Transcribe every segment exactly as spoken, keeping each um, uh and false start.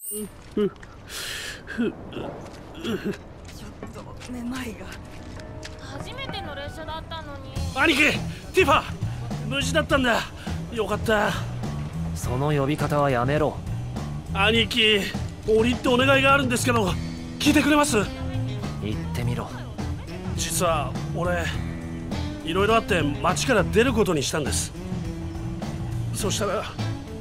ちょっとめまいが。 初めての列車だったのに。 兄貴、ティファ無事だったんだ。よかった。 その呼び方はやめろ。 兄貴、降りってお願いがあるんですけど、聞いてくれます？ 言ってみろ。 実は俺いろいろあって町から出ることにしたんです。そしたら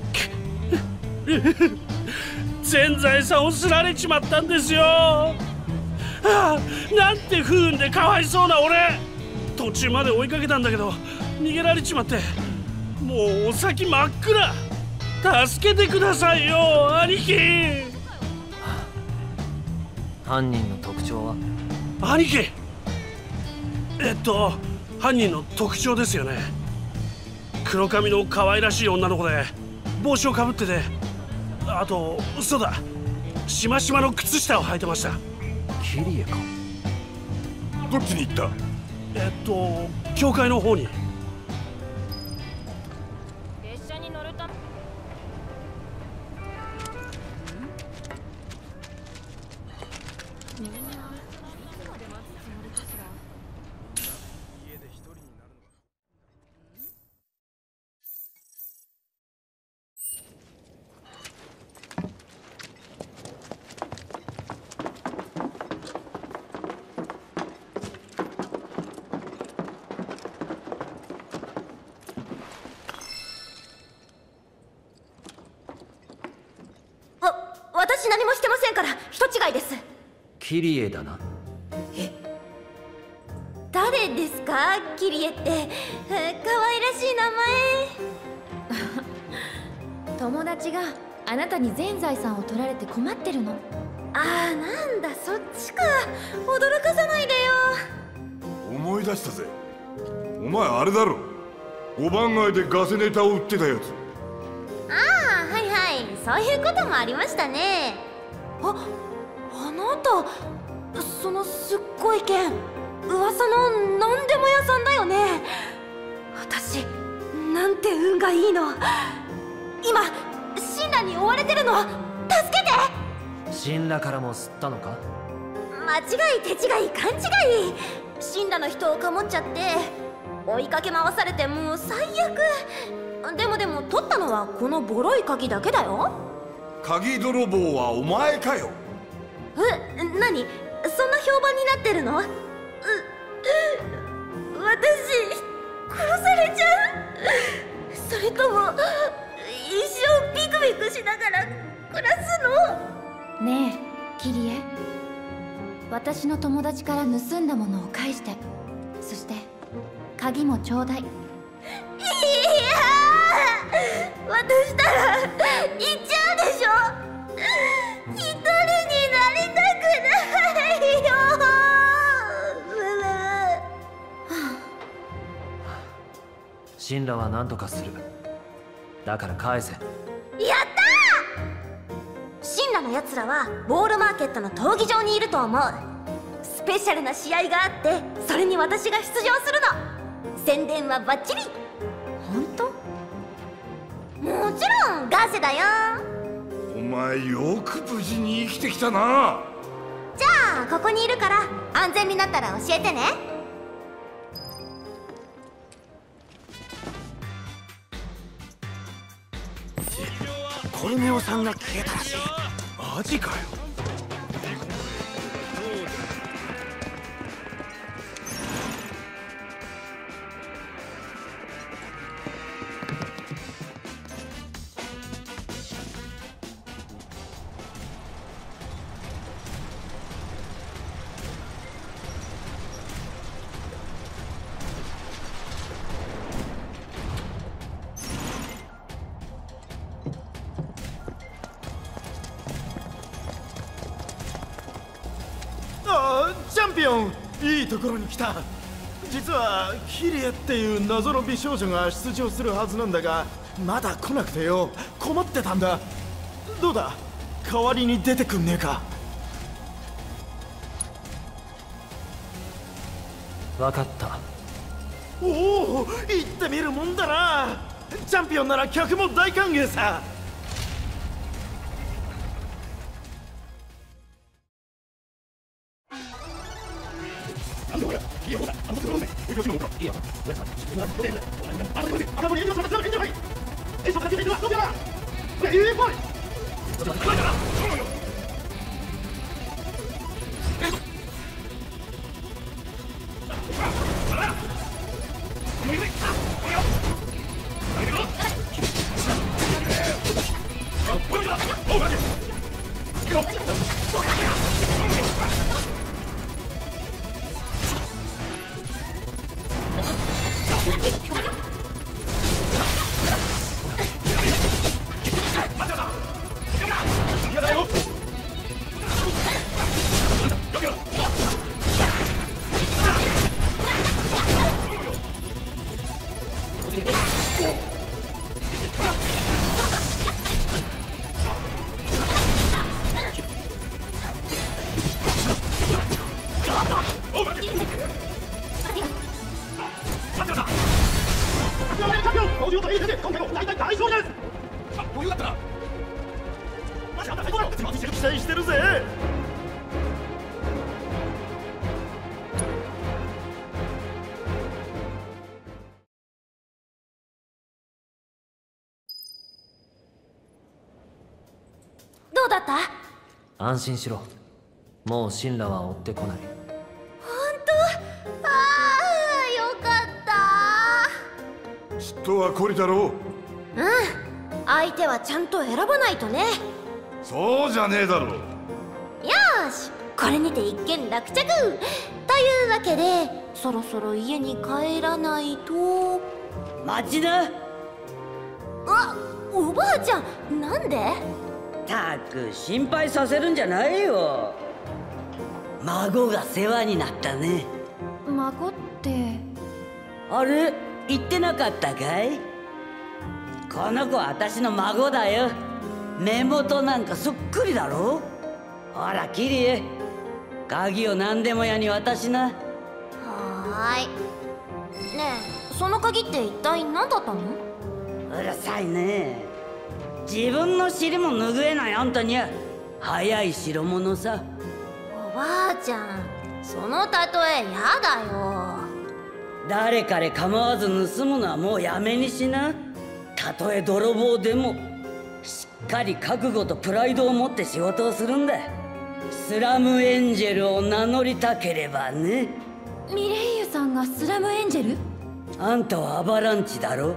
全財産をすられちまったんですよ。はあ、なんて不運でかわいそうな俺。途中まで追いかけたんだけど逃げられちまって、もうお先真っ暗。助けてくださいよ兄貴。 犯人の特徴は？ 兄貴、えっと犯人の特徴ですよね。黒髪の可愛らしい女の子で帽子をかぶってて、あと嘘だ、しましまの靴下を履いてました。 キリエか。 どっちに行った？ えっと教会の方に。 列車に乗るため。みんないつまで待つつもりかしら。 家で一人になるのか。 私何もしてませんから人違いです。 キリエだな。 え、誰ですかキリエって。可愛らしい名前。 友達があなたに全財産を取られて困ってるの。 ああ、なんだそっちか。驚かさないでよ。 思い出したぜ。お前あれだろ、ごばん街でガセネタを売ってたやつ。 ああ、はいはい、そういうこともありましたね。あ、あなたそのすっごい剣、噂の何でも屋さんだよね。私なんて運がいいの。今神羅に追われてるの。助けて。 神羅からも吸ったのか？ 間違い手違い勘違い。神羅の人をかもっちゃって追いかけ回されてもう最悪。でもでも取ったのはこのボロい鍵だけだよ。 鍵泥棒はお前かよ。 え、何そんな評判になってるの？う、う、私殺されちゃう？それとも一生ビクビクしながら暮らすの？ ねえキリエ、私の友達から盗んだものを返して、そして鍵もちょうだい。 いやー、渡したら行っちゃうでしょ。一人になりたくないよ。 神羅は何とかする。だから返せ。 やったー。神羅のやつらはウォールマーケットの闘技場にいると思う。スペシャルな試合があってそれに私が出場するの。宣伝はバッチリ。 本当？ もちろんガーセだよ。 お前よく無事に生きてきたな。 じゃあここにいるから安全になったら教えてね。 コルネオさんが消えたらしい。マジかよ。 チャンピオン、いいところに来た。実はキリエっていう謎の美少女が出場するはずなんだがまだ来なくてよ、困ってたんだ。どうだ、代わりに出てくんねえか。 分かった。 おお、行ってみるもんだな。チャンピオンなら客も大歓迎さ。 勝です。かっこよかったな。期待してるぜ。 どうだった？ 安心しろ。もう神羅は追ってこない。 本当？ああ、よかった。 嫉妬はこりだろう。 うん、相手はちゃんと選ばないとね。 そうじゃねえだろう。 よーし、これにて一件落着というわけで、そろそろ家に帰らないと。 待ちな。 あ、おばあちゃん、なんで？ たく心配させるんじゃないよ。孫が世話になったね。 孫って？ あれ言ってなかったかい？この子は私の孫だよ。目元なんかそっくりだろ。ほらキリエ、鍵を何でも屋に渡しな。 はーい。ねえ、その鍵って一体何だったの？ うるさいね。自分の尻も拭えないあんたには早い代物さ。 おばあちゃん、その例えやだよ。 誰彼構わず盗むのはもうやめにしな。たとえ泥棒でもしっかり覚悟とプライドを持って仕事をするんだ。スラムエンジェルを名乗りたければね。 ミレイユさんがスラムエンジェル？ あんたはアバランチだろ。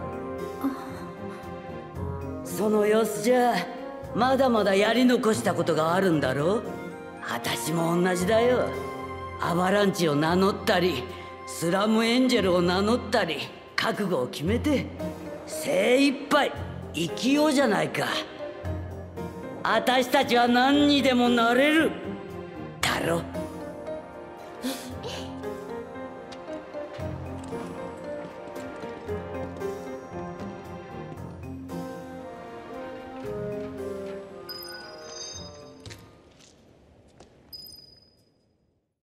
その様子じゃまだまだやり残したことがあるんだろ。私も同じだよ。アバランチを名乗ったりスラムエンジェルを名乗ったり覚悟を決めて精一杯生きようじゃないか。私たちは何にでもなれるだろ。